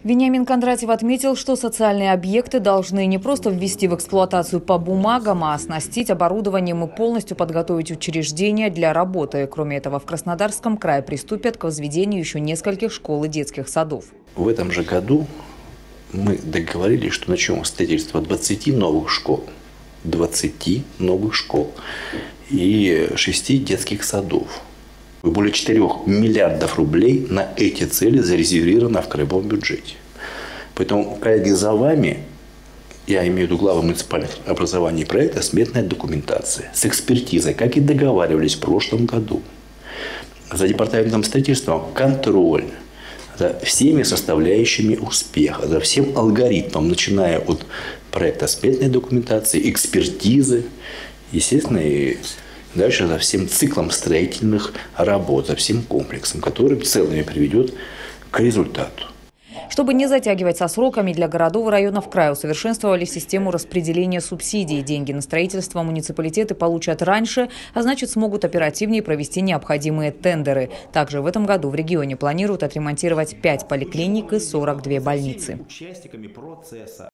Вениамин Кондратьев отметил, что социальные объекты должны не просто ввести в эксплуатацию по бумагам, а оснастить оборудованием и полностью подготовить учреждения для работы. Кроме этого, в Краснодарском крае приступят к возведению еще нескольких школ и детских садов. В этом же году мы договорились, что начнем строительство 20 новых школ. 20 новых школ и 6 детских садов. Более 4 миллиардов рублей на эти цели зарезервировано в краевом бюджете. Поэтому, коллеги, за вами, я имею в виду главу муниципальных образований проекта, сметная документация с экспертизой, как и договаривались в прошлом году. За департаментом строительства контроль за всеми составляющими успеха, за всем алгоритмом, начиная от проекта сметной документации, экспертизы, естественно, и дальше за всем циклом строительных работ, за всем комплексом, который в целом приведет к результату. Чтобы не затягивать со сроками, для городов и районов края усовершенствовали систему распределения субсидий. Деньги на строительство муниципалитеты получат раньше, а значит смогут оперативнее провести необходимые тендеры. Также в этом году в регионе планируют отремонтировать 5 поликлиник и 42 больницы.